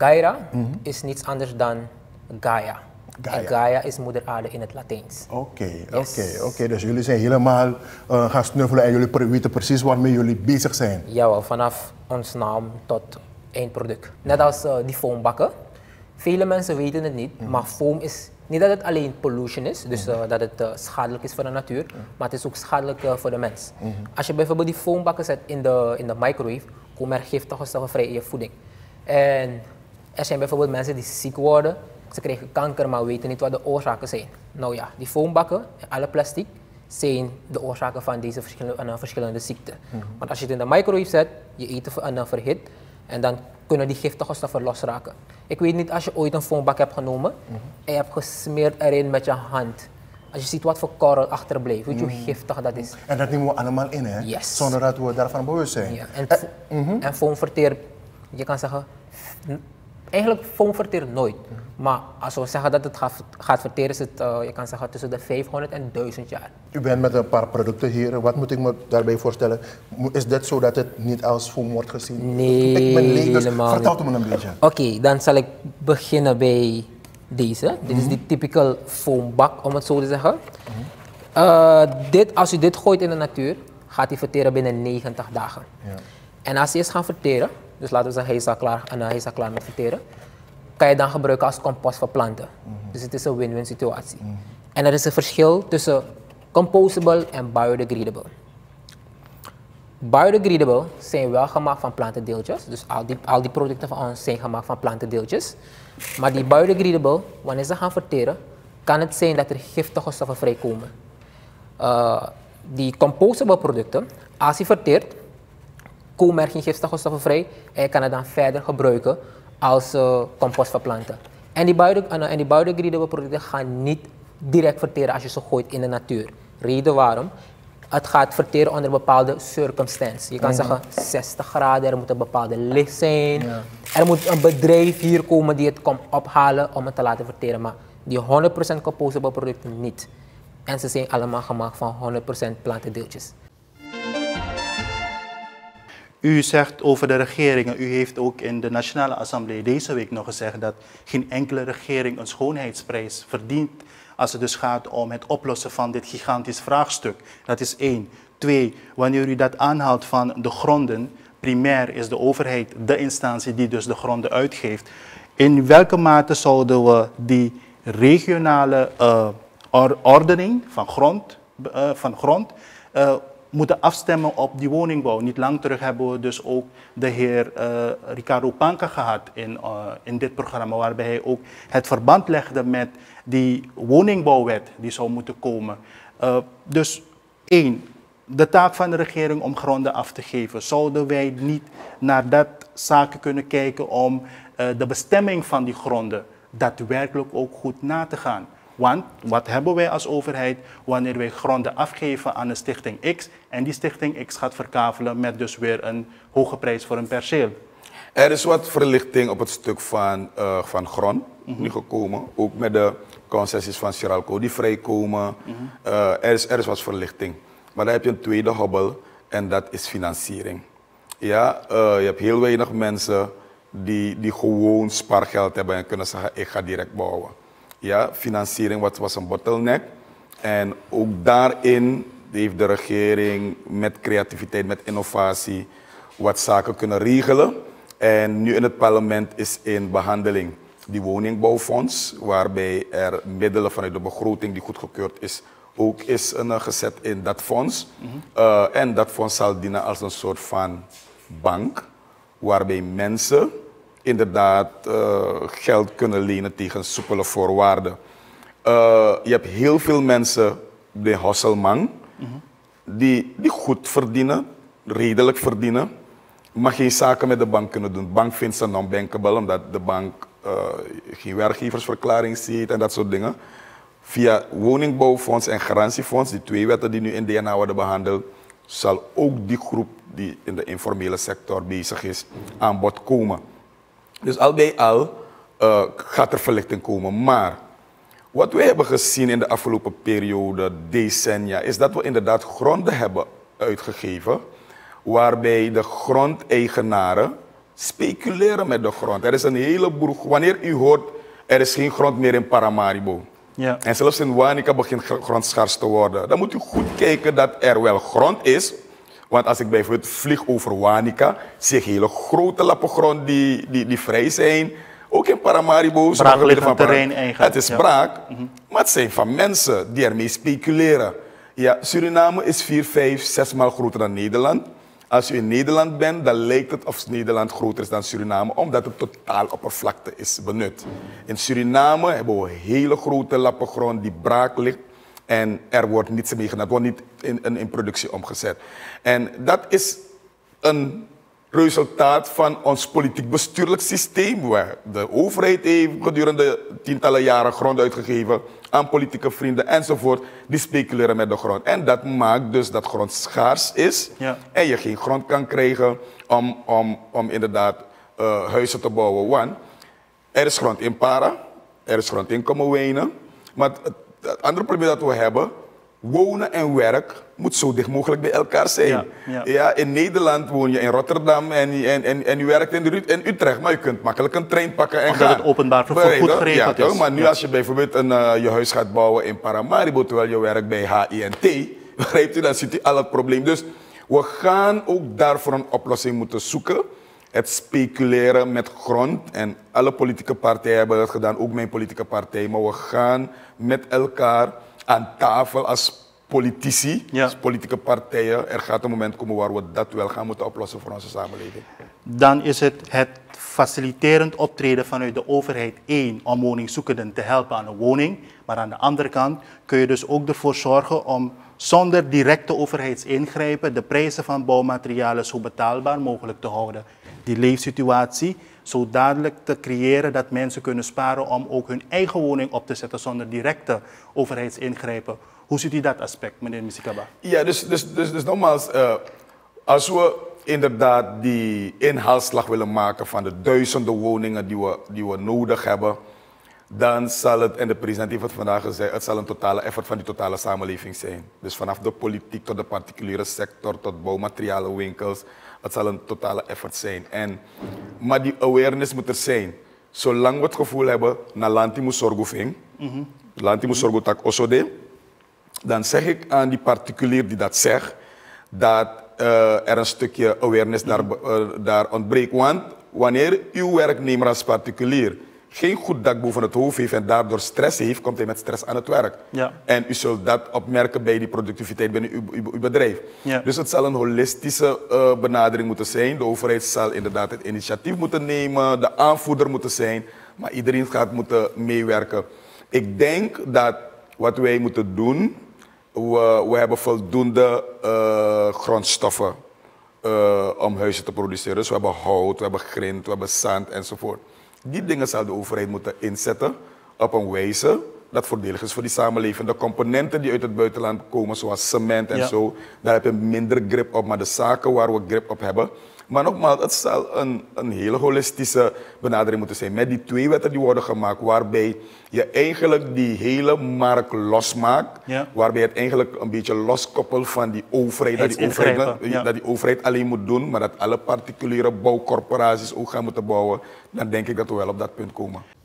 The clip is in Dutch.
Gaia is niets anders dan Gaia. Gaia. En Gaia is moeder aarde in het Latijns. Oké. Dus jullie zijn helemaal gaan snuffelen en jullie weten precies waarmee jullie bezig zijn. Jawel, vanaf ons naam tot eindproduct. Net als die foambakken. Vele mensen weten het niet, maar foam is niet dat het alleen pollution is, dus dat het schadelijk is voor de natuur, maar het is ook schadelijk voor de mens. Als je bijvoorbeeld die foambakken zet in de microwave, komen er giftige stoffen vrij in je voeding. En er zijn bijvoorbeeld mensen die ziek worden, ze krijgen kanker, maar weten niet wat de oorzaken zijn. Nou ja, die foambakken en alle plastic zijn de oorzaken van deze verschillende ziekten. Want als je het in de microwave zet, je eten verhit, en dan kunnen die giftige stoffen losraken. Ik weet niet, als je ooit een foambak hebt genomen en je hebt gesmeerd erin met je hand. Als je ziet wat voor korrel achterblijft, weet je hoe giftig dat is. En dat nemen we allemaal in, hè? Yes. Zonder dat we daarvan bewust zijn. Ja. En foam verteert, je kan zeggen, eigenlijk foam verteert nooit. Maar als we zeggen dat het gaat verteren, is het, je kan zeggen, tussen de 500 en 1000 jaar. U bent met een paar producten hier. Wat moet ik me daarbij voorstellen? Is dit zo dat het niet als foam wordt gezien? Nee, ik ben leeg, dus helemaal vertel niet. me een beetje. Oké, dan zal ik beginnen bij deze. Dit is die typical foambak, om het zo te zeggen. Als u dit gooit in de natuur, gaat hij verteren binnen 90 dagen. Ja. En als hij is gaan verteren, dus laten we zeggen hij is al klaar met verteren, kan je dan gebruiken als compost voor planten. Dus het is een win-win situatie. En er is een verschil tussen compostable en biodegradable. Biodegradable zijn wel gemaakt van plantendeeltjes, dus al die producten van ons zijn gemaakt van plantendeeltjes. Maar die biodegradable, wanneer ze gaan verteren, kan het zijn dat er giftige stoffen vrijkomen. Die compostable producten, als je verteert, komen er geen giftige stoffen vrij en je kan het dan verder gebruiken als compost voor planten. En die biodegradable producten gaan niet direct verteren als je ze gooit in de natuur. Reden waarom? Het gaat verteren onder bepaalde circumstances. Je kan zeggen 60 graden, er moet een bepaalde licht zijn. Ja. Er moet een bedrijf hier komen die het komt ophalen om het te laten verteren. Maar die 100% compostable producten niet. En ze zijn allemaal gemaakt van 100% plantendeeltjes. U zegt over de regeringen, u heeft ook in de Nationale Assemblée deze week nog gezegd dat geen enkele regering een schoonheidsprijs verdient als het dus gaat om het oplossen van dit gigantisch vraagstuk. Dat is 1. 2, wanneer u dat aanhaalt van de gronden, primair is de overheid de instantie die dus de gronden uitgeeft. In welke mate zouden we die regionale ordening van grond moeten afstemmen op die woningbouw? Niet lang terug hebben we dus ook de heer Ricardo Panca gehad in dit programma, waarbij hij ook het verband legde met die woningbouwwet die zou moeten komen. Dus 1, de taak van de regering om gronden af te geven. Zouden wij niet naar dat zaken kunnen kijken om de bestemming van die gronden daadwerkelijk ook goed na te gaan? Want wat hebben wij als overheid wanneer wij gronden afgeven aan een stichting X en die stichting X gaat verkavelen met dus weer een hoge prijs voor een perceel? Er is wat verlichting op het stuk van grond nu gekomen, ook met de concessies van Sieralco die vrijkomen. Er is wat verlichting. Maar dan heb je een tweede hobbel en dat is financiering. Ja, je hebt heel weinig mensen die gewoon spaargeld hebben en kunnen zeggen ik ga direct bouwen. Ja, financiering was een bottleneck. En ook daarin heeft de regering met creativiteit, met innovatie, wat zaken kunnen regelen. En nu in het parlement is in behandeling die woningbouwfonds, waarbij er middelen vanuit de begroting die goedgekeurd is, ook is gezet in dat fonds. En dat fonds zal dienen als een soort van bank, waarbij mensen inderdaad geld kunnen lenen tegen soepele voorwaarden. Je hebt heel veel mensen, de Hosselman, die goed verdienen, redelijk verdienen, maar geen zaken met de bank kunnen doen. De bank vindt ze non-bankable omdat de bank geen werkgeversverklaring ziet en dat soort dingen. Via woningbouwfonds en garantiefonds, die 2 wetten die nu in DNA worden behandeld, zal ook die groep die in de informele sector bezig is aan bod komen. Dus al bij al gaat er verlichting komen. Maar wat we hebben gezien in de afgelopen periode, decennia, is dat we inderdaad gronden hebben uitgegeven waarbij de grondeigenaren speculeren met de grond. Er is een heleboel, wanneer u hoort, er is geen grond meer in Paramaribo. Ja. En zelfs in Wanica begint grond schaars te worden. Dan moet u goed kijken dat er wel grond is. Want als ik bijvoorbeeld vlieg over Wanica, zie ik hele grote lappen grond die vrij zijn. Ook in Paramaribo. Braakliggend terrein eigenlijk. Het is braak, maar het zijn van mensen die ermee speculeren. Ja, Suriname is 4, 5, 6 maal groter dan Nederland. Als u in Nederland bent, dan lijkt het of Nederland groter is dan Suriname, omdat het totaal oppervlakte is benut. In Suriname hebben we hele grote lappen grond die braak ligt en er wordt niets mee gedaan. Het wordt niet in productie omgezet. En dat is een resultaat van ons politiek-bestuurlijk systeem, waar de overheid heeft gedurende tientallen jaren grond uitgegeven aan politieke vrienden enzovoort, die speculeren met de grond. En dat maakt dus dat grond schaars is en je geen grond kan krijgen om inderdaad huizen te bouwen. Want er is grond in Para, er is grond in Kommerwijnen, maar het andere probleem dat we hebben, wonen en werk moet zo dicht mogelijk bij elkaar zijn. Ja, in Nederland woon je in Rotterdam en je werkt in Utrecht, maar je kunt makkelijk een trein pakken en omdat gaan. het openbaar vervoer goed geregeld is. Maar nu als je bijvoorbeeld je huis gaat bouwen in Paramaribo terwijl je werkt bij HINT, begrijpt u, dan ziet u al het probleem. Dus we gaan ook daarvoor een oplossing moeten zoeken. Het speculeren met grond en alle politieke partijen hebben dat gedaan, ook mijn politieke partij, maar we gaan met elkaar aan tafel als politici, als politieke partijen. Er gaat een moment komen waar we dat wel gaan moeten oplossen voor onze samenleving. Dan is het faciliterend optreden vanuit de overheid om woningzoekenden te helpen aan een woning. Maar aan de andere kant kun je dus ook ervoor zorgen om zonder directe overheidsingrijpen de prijzen van bouwmaterialen zo betaalbaar mogelijk te houden. Die leefsituatie zo dadelijk te creëren dat mensen kunnen sparen om ook hun eigen woning op te zetten zonder directe overheidsingrijpen. Hoe ziet u dat aspect, meneer Misikaba? Ja, dus nogmaals, als we inderdaad die inhaalslag willen maken van de duizenden woningen die we nodig hebben, dan zal het, en de president heeft het vandaag gezegd, het zal een totale effort van die totale samenleving zijn. Dus vanaf de politiek tot de particuliere sector, tot bouwmaterialenwinkels, het zal een totale effort zijn. Maar die awareness moet er zijn. Zolang we het gevoel hebben, na lanti moet zorgen, lanti moet zorgen tak osode, dan zeg ik aan die particulier die dat zegt, dat er een stukje awareness daar ontbreekt. Want wanneer uw werknemer als particulier geen goed dak boven het hoofd heeft en daardoor stress heeft, komt hij met stress aan het werk. Ja. En u zult dat opmerken bij die productiviteit binnen uw bedrijf. Ja. Dus het zal een holistische benadering moeten zijn. De overheid zal inderdaad het initiatief moeten nemen, de aanvoerder moeten zijn, maar iedereen gaat moeten meewerken. Ik denk dat wat wij moeten doen, we hebben voldoende grondstoffen om huizen te produceren. Dus we hebben hout, we hebben grind, we hebben zand enzovoort. Die dingen zal de overheid moeten inzetten op een wijze dat voordelig is voor die samenleving. De componenten die uit het buitenland komen, zoals cement en zo, daar heb je minder grip op. Maar de zaken waar we grip op hebben. Maar nogmaals, het zal een hele holistische benadering moeten zijn. Met die 2 wetten die worden gemaakt, waarbij je eigenlijk die hele markt losmaakt. Ja. Waarbij je het eigenlijk een beetje loskoppelt van die overheid. Dat die overheid alleen moet doen, maar dat alle particuliere bouwcorporaties ook gaan moeten bouwen. Dan denk ik dat we wel op dat punt komen.